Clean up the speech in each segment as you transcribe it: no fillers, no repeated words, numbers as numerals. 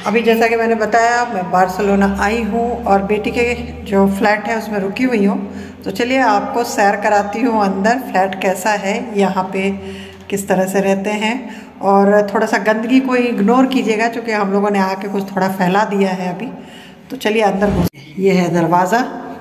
अभी जैसा कि मैंने बताया मैं बार्सिलोना आई हूँ और बेटी के जो फ्लैट है उसमें रुकी हुई हूँ। तो चलिए आपको सैर कराती हूँ अंदर फ्लैट कैसा है, यहाँ पे किस तरह से रहते हैं। और थोड़ा सा गंदगी को इग्नोर कीजिएगा क्योंकि हम लोगों ने आके कुछ थोड़ा फैला दिया है अभी। तो चलिए अंदर घुस। ये है दरवाज़ा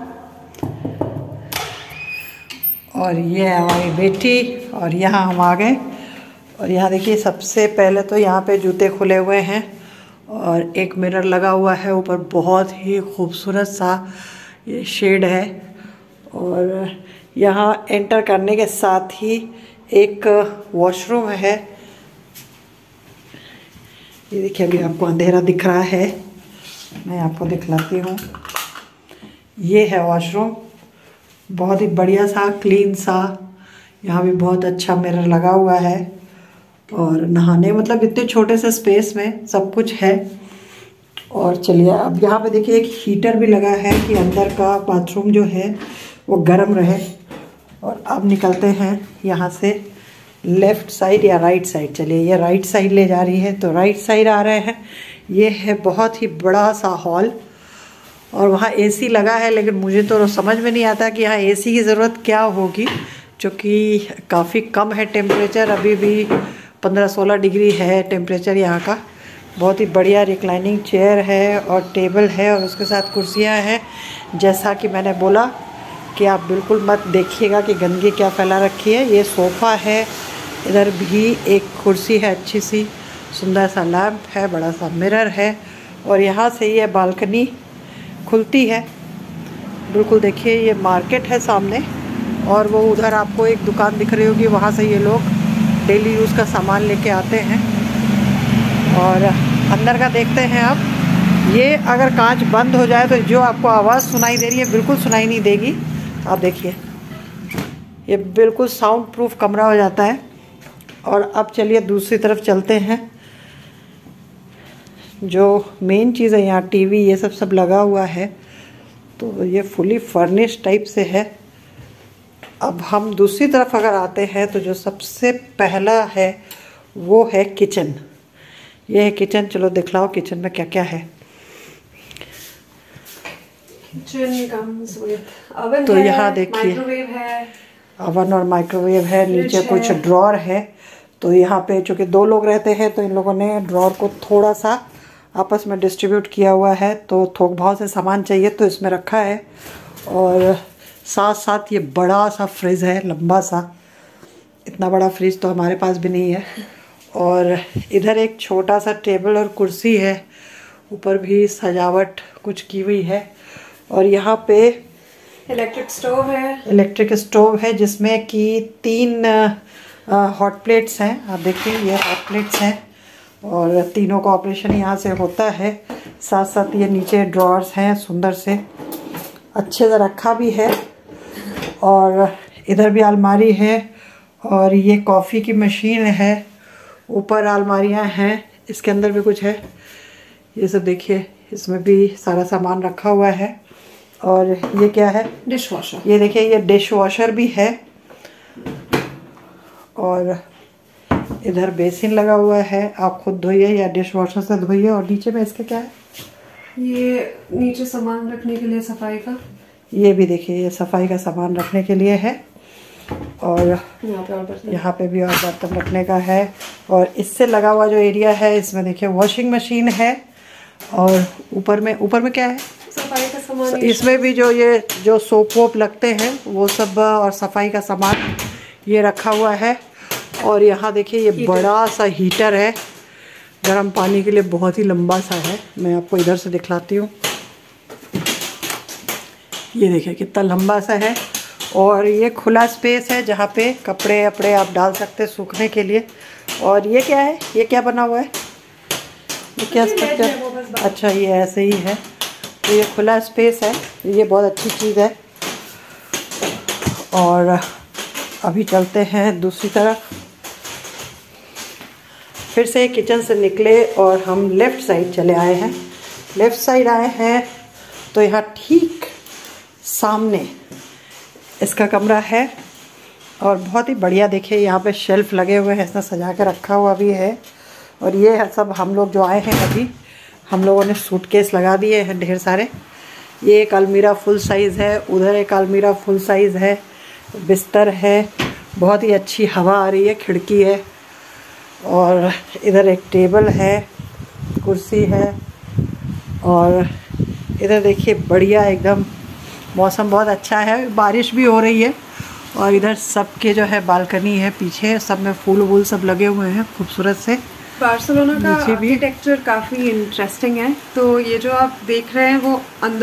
और ये है हमारी बेटी और यहाँ हम आ गए। और यहाँ देखिए सबसे पहले तो यहाँ पे जूते खुले हुए हैं और एक मिरर लगा हुआ है ऊपर, बहुत ही खूबसूरत सा ये शेड है। और यहाँ एंटर करने के साथ ही एक वॉशरूम है। ये देखिए अभी आपको अंधेरा दिख रहा है, मैं आपको दिखलाती हूँ। ये है वॉशरूम, बहुत ही बढ़िया सा क्लीन सा। यहाँ भी बहुत अच्छा मिरर लगा हुआ है और नहाने मतलब इतने छोटे से स्पेस में सब कुछ है। और चलिए अब यहाँ पे देखिए एक हीटर भी लगा है कि अंदर का बाथरूम जो है वो गर्म रहे। और अब निकलते हैं यहाँ से लेफ़्ट साइड या राइट साइड। चलिए ये राइट साइड ले जा रही है तो राइट साइड आ रहे हैं। ये है बहुत ही बड़ा सा हॉल और वहाँ एसी लगा है, लेकिन मुझे तो समझ में नहीं आता कि यहाँ एसी की ज़रूरत क्या होगी, क्योंकि काफ़ी कम है टेम्परेचर। अभी भी 15-16 डिग्री है टेम्परेचर यहाँ का। बहुत ही बढ़िया रिक्लाइनिंग चेयर है और टेबल है और उसके साथ कुर्सियाँ हैं। जैसा कि मैंने बोला कि आप बिल्कुल मत देखिएगा कि गंदगी क्या फैला रखी है। ये सोफ़ा है, इधर भी एक कुर्सी है अच्छी सी, सुंदर सा लैम्प है, बड़ा सा मिरर है और यहाँ से ये बालकनी खुलती है। बिल्कुल देखिए ये मार्केट है सामने और वो उधर आपको एक दुकान दिख रही होगी, वहाँ से ये लोग डेली यूज़ का सामान लेके आते हैं। और अंदर का देखते हैं अब। ये अगर कांच बंद हो जाए तो जो आपको आवाज़ सुनाई दे रही है बिल्कुल सुनाई नहीं देगी। आप देखिए ये बिल्कुल साउंड प्रूफ कमरा हो जाता है। और अब चलिए दूसरी तरफ चलते हैं। जो मेन चीज़ है यहाँ टीवी ये सब लगा हुआ है, तो ये फुली फर्निश्ड टाइप से है। अब हम दूसरी तरफ अगर आते हैं तो जो सबसे पहला है वो है किचन। ये है किचन, चलो दिखलाओ किचन में क्या क्या है। किचन कम्स विद ओवन तो है, यहाँ देखिए माइक्रोवेव है, ओवन और माइक्रोवेव है, नीचे कुछ ड्रॉर है। तो यहाँ पे चूँकि 2 लोग रहते हैं तो इन लोगों ने ड्रॉर को थोड़ा सा आपस में डिस्ट्रीब्यूट किया हुआ है, तो थोक भाव से सामान चाहिए तो इसमें रखा है। और साथ साथ ये बड़ा सा फ्रिज है, लंबा सा। इतना बड़ा फ्रिज तो हमारे पास भी नहीं है। और इधर एक छोटा सा टेबल और कुर्सी है, ऊपर भी सजावट कुछ की हुई है। और यहाँ पे इलेक्ट्रिक स्टोव है जिसमें कि 3 हॉट प्लेट्स हैं। आप देखिए ये हॉट प्लेट्स हैं और तीनों का ऑपरेशन यहाँ से होता है। साथ साथ ये नीचे ड्रॉर्स हैं, सुंदर से अच्छे से रखा भी है। और इधर भी अलमारी है और ये कॉफ़ी की मशीन है। ऊपर अलमारियाँ हैं, इसके अंदर भी कुछ है। ये सब देखिए, इसमें भी सारा सामान रखा हुआ है। और ये क्या है? Dishwasher. ये देखिए ये डिश वॉशर भी है। और इधर बेसिन लगा हुआ है, आप खुद धोइए या डिश वॉशर से धोइए। और नीचे में इसका क्या है? ये नीचे सामान रखने के लिए सफाई का। ये भी देखिए ये सफाई का सामान रखने के लिए है। और यहाँ पे भी और बर्तन रखने का है। और इससे लगा हुआ जो एरिया है इसमें देखिए वॉशिंग मशीन है। और ऊपर में क्या है? सफाई का सामान। इसमें भी जो सोप वोप लगते हैं वो सब और सफाई का सामान ये रखा हुआ है। और यहाँ देखिए ये बड़ा सा हीटर है गर्म पानी के लिए, बहुत ही लंबा सा है। मैं आपको इधर से दिखलाती हूँ। ये देखिए कितना लंबा सा है। और ये खुला स्पेस है जहाँ पे कपड़े वपड़े आप डाल सकते हैं सूखने के लिए। और ये क्या है? ये क्या बना हुआ है? ये क्या स्ट्रक्चर? अच्छा ये ऐसे ही है। तो ये खुला स्पेस है, ये बहुत अच्छी चीज़ है। और अभी चलते हैं दूसरी तरफ। फिर से किचन से निकले और हम लेफ़्ट साइड चले आए हैं। लेफ़्ट साइड आए हैं तो यहाँ ठीक सामने इसका कमरा है। और बहुत ही बढ़िया देखिए यहाँ पे शेल्फ़ लगे हुए हैं, इसमें सजा के रखा हुआ भी है। और ये है सब हम लोग जो आए हैं अभी हम लोगों ने सूटकेस लगा दिए हैं ढेर सारे। ये एक अलमीरा फुल साइज़ है, उधर एक अलमीरा फुल साइज़ है, बिस्तर है, बहुत ही अच्छी हवा आ रही है, खिड़की है, और इधर एक टेबल है, कुर्सी है, और इधर देखिए बढ़िया एकदम मौसम बहुत अच्छा है, बारिश भी हो रही है। और इधर सबके जो है बालकनी है, पीछे सब में फूल वूल सब लगे हुए हैं खूबसूरत से। बार्सिलोना का आर्किटेक्चर काफ़ी इंटरेस्टिंग है। तो ये जो आप देख रहे हैं वो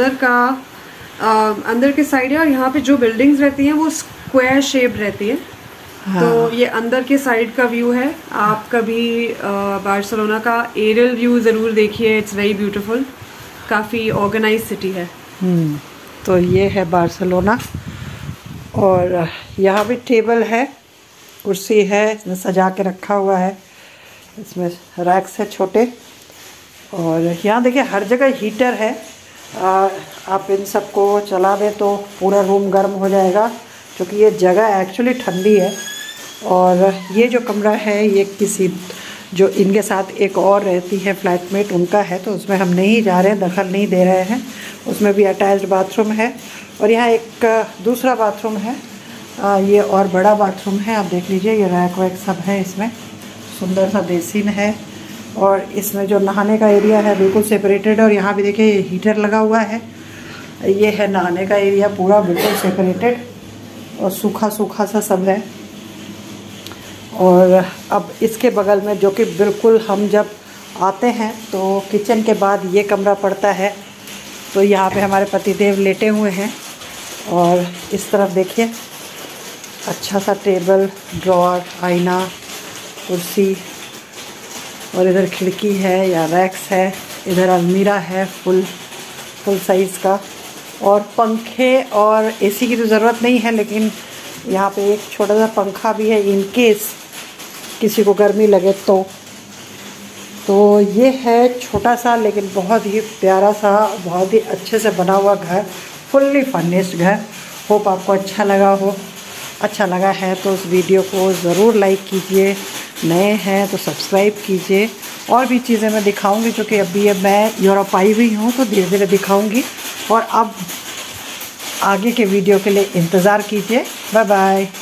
अंदर के साइड है, और यहाँ पे जो बिल्डिंग्स रहती हैं वो स्क्वायर शेप रहती है। हाँ। तो ये अंदर के साइड का व्यू है। आप कभी बार्सिलोना का एरियल व्यू ज़रूर देखिए, इट्स वेरी ब्यूटीफुल, काफ़ी ऑर्गेनाइज सिटी है। तो ये है बार्सिलोना, और यहाँ भी टेबल है, कुर्सी है, इसमें सजा के रखा हुआ है, इसमें रैक्स है छोटे, और यहाँ देखिए हर जगह हीटर है। आप इन सबको चला दें तो पूरा रूम गर्म हो जाएगा, क्योंकि ये जगह एक्चुअली ठंडी है। और ये जो कमरा है ये किसी जो इनके साथ एक और रहती है फ्लैटमेट उनका है, तो उसमें हम नहीं जा रहे हैं, दखल नहीं दे रहे हैं। उसमें भी अटैच्ड बाथरूम है, और यहाँ एक दूसरा बाथरूम है, ये और बड़ा बाथरूम है। आप देख लीजिए, ये रैक वैक सब है, इसमें सुंदर सा बेसिन है, और इसमें जो नहाने का एरिया है बिल्कुल सेपरेटेड। और यहाँ भी देखिए ये हीटर लगा हुआ है, ये है नहाने का एरिया पूरा बिल्कुल सेपरेटेड, और सूखा सूखा सा सब है। और अब इसके बगल में, जो कि बिल्कुल हम जब आते हैं तो किचन के बाद ये कमरा पड़ता है, तो यहाँ पे हमारे पतिदेव लेटे हुए हैं। और इस तरफ देखिए अच्छा सा टेबल, ड्रॉअर, आईना, कुर्सी, और इधर खिड़की है या रैक्स है, इधर अलमीरा है फुल साइज़ का, और पंखे और एसी की तो ज़रूरत नहीं है, लेकिन यहाँ पे एक छोटा सा पंखा भी है इन केस किसी को गर्मी लगे तो ये है छोटा सा लेकिन बहुत ही प्यारा सा, बहुत ही अच्छे से बना हुआ घर, फुल्ली फर्निश्ड घर। होप आपको अच्छा लगा हो। अच्छा लगा है तो उस वीडियो को ज़रूर लाइक कीजिए, नए हैं तो सब्सक्राइब कीजिए। और भी चीज़ें मैं दिखाऊंगी, जो कि अभी मैं यूरोप आई हुई हूँ तो धीरे धीरे दिखाऊंगी। और अब आगे के वीडियो के लिए इंतज़ार कीजिए। Bye bye.